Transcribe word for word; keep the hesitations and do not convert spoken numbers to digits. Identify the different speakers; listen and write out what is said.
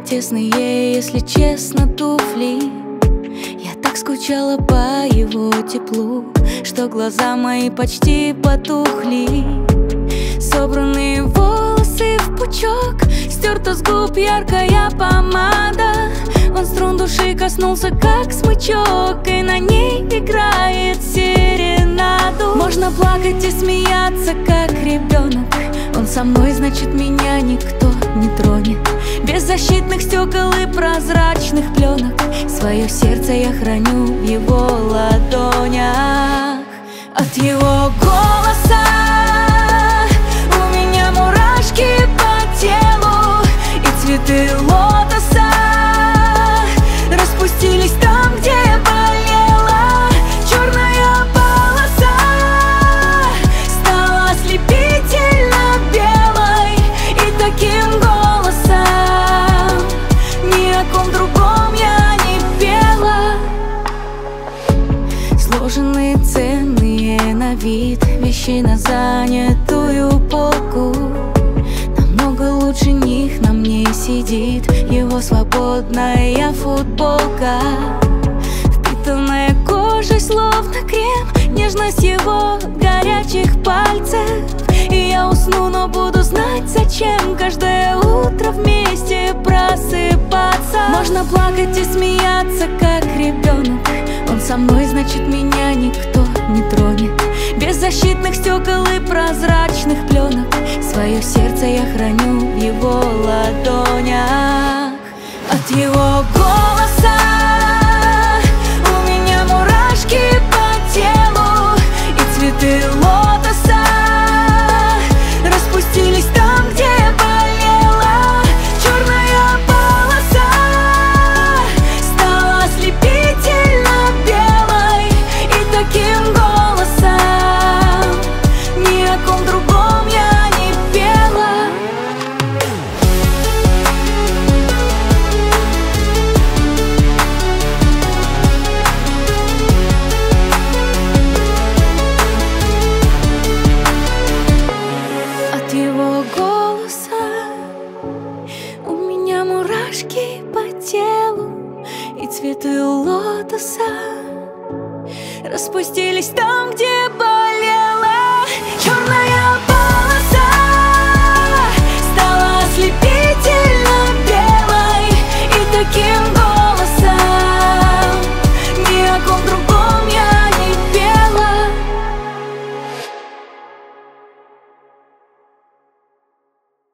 Speaker 1: тесные, если честно, туфли. Я так скучала по его теплу, что глаза мои почти потухли. Собранные волосы в пучок, стерта с губ яркая помада. Он струн души коснулся, как смычок, и на ней играет серенаду. Можно плакать и смеяться, как ребенок. Он со мной, значит, меня никто не тронет. Без защитных стекол и прозрачных пленок свое сердце я храню в его ладонях. От его голоса у меня мурашки по телу, и цветы лотоса распустились там, где болела. Черная полоса стала ослепительно белой, и таким голосом ни о ком другом я не пела. Сложенные, ценные на вид вещи на занятую полку. Намного лучше них на мне сидит его свободная футболка, впитанная кожей словно крем, нежность его горячих пальцев. И я усну, но буду знать, зачем каждое утро вместе просыпаться. Можно плакать и смеяться, как ребенок. Он со мной, значит, меня никто не тронет. Без защитных стекол и прозрачных пленок свое сердце я храню в его ладонях. От его голоса у меня мурашки по телу, и цветы лотоса распустились там, где болела. Черная полоса стала ослепительно белой, и таким голосом ни о ком другом я не пела. От его голоса у меня мурашки по телу, и цветы лотоса распустились там, где